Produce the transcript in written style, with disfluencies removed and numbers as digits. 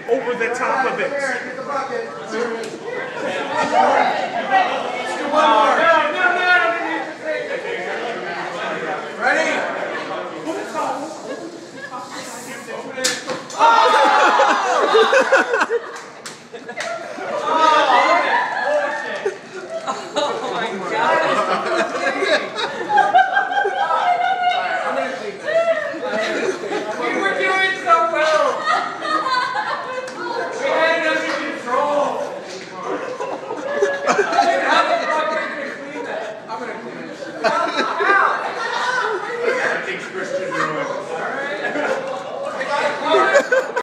over the top of it. Get the bucket. Ready? Oh!